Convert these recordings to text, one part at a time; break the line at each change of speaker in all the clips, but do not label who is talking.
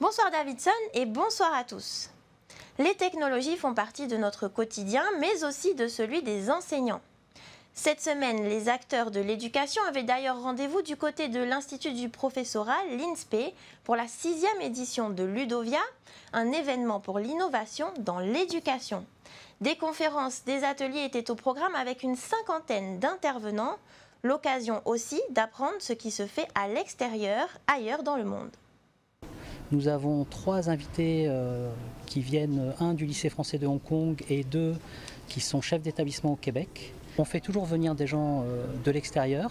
Bonsoir Davidson et bonsoir à tous. Les technologies font partie de notre quotidien, mais aussi de celui des enseignants. Cette semaine, les acteurs de l'éducation avaient d'ailleurs rendez-vous du côté de l'Institut du professorat, l'INSPE, pour la 6e édition de Ludovia, un événement pour l'innovation dans l'éducation. Des conférences, des ateliers étaient au programme avec une 50aine d'intervenants, l'occasion aussi d'apprendre ce qui se fait à l'extérieur, ailleurs dans le monde.
Nous avons 3 invités qui viennent, un du lycée français de Hong Kong et 2 qui sont chefs d'établissement au Québec. On fait toujours venir des gens de l'extérieur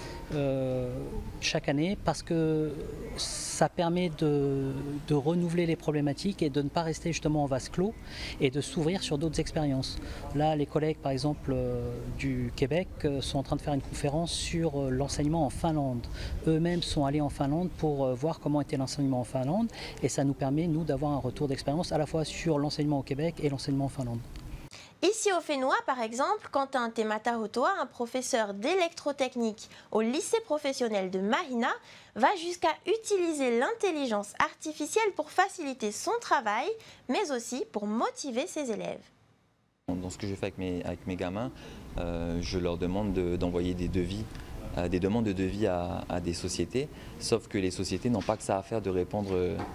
chaque année parce que ça permet de renouveler les problématiques et de ne pas rester justement en vase clos et de s'ouvrir sur d'autres expériences. Là, les collègues par exemple du Québec sont en train de faire une conférence sur l'enseignement en Finlande. Eux-mêmes sont allés en Finlande pour voir comment était l'enseignement en Finlande et ça nous permet, nous, d'avoir un retour d'expérience à la fois sur l'enseignement au Québec et l'enseignement en Finlande.
Ici au Fénois, par exemple, Quentin Temata-Hotoa, un professeur d'électrotechnique au lycée professionnel de Mahina, va jusqu'à utiliser l'intelligence artificielle pour faciliter son travail, mais aussi pour motiver ses élèves.
Dans ce que je fais avec mes gamins, je leur demande d'envoyer des devis, des demandes de devis à des sociétés, sauf que les sociétés n'ont pas que ça à faire de répondre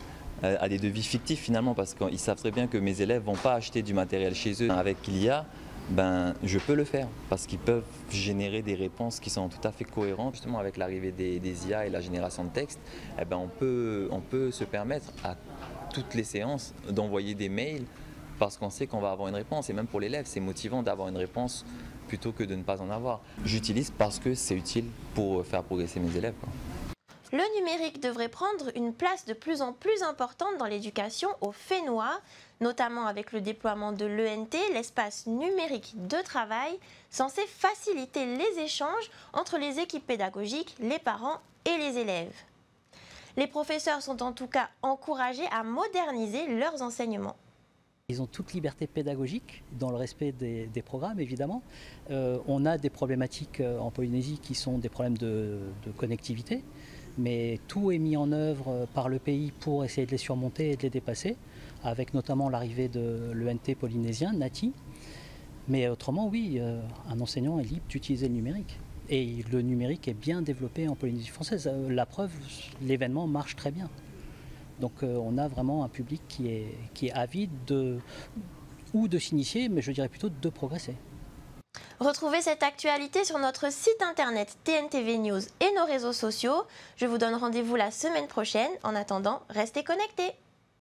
à des devis fictifs finalement, parce qu'ils savent très bien que mes élèves ne vont pas acheter du matériel chez eux. Avec l'IA, je peux le faire parce qu'ils peuvent générer des réponses qui sont tout à fait cohérentes. Justement, avec l'arrivée des IA et la génération de texte, on peut se permettre à toutes les séances d'envoyer des mails parce qu'on sait qu'on va avoir une réponse. Et même pour l'élève, c'est motivant d'avoir une réponse plutôt que de ne pas en avoir. J'utilise parce que c'est utile pour faire progresser mes élèves, quoi.
Le numérique devrait prendre une place de plus en plus importante dans l'éducation au Fénois, notamment avec le déploiement de l'ENT, l'espace numérique de travail, censé faciliter les échanges entre les équipes pédagogiques, les parents et les élèves. Les professeurs sont en tout cas encouragés à moderniser leurs enseignements.
Ils ont toute liberté pédagogique dans le respect des programmes, évidemment. On a des problématiques en Polynésie qui sont des problèmes de connectivité, mais tout est mis en œuvre par le pays pour essayer de les surmonter et de les dépasser, avec notamment l'arrivée de l'ENT polynésien, NATI. Mais autrement, oui, un enseignant est libre d'utiliser le numérique. Et le numérique est bien développé en Polynésie française. La preuve, l'événement marche très bien. Donc on a vraiment un public qui est avide de s'initier, mais je dirais plutôt de progresser.
Retrouvez cette actualité sur notre site internet TNTV News et nos réseaux sociaux. Je vous donne rendez-vous la semaine prochaine. En attendant, restez connectés.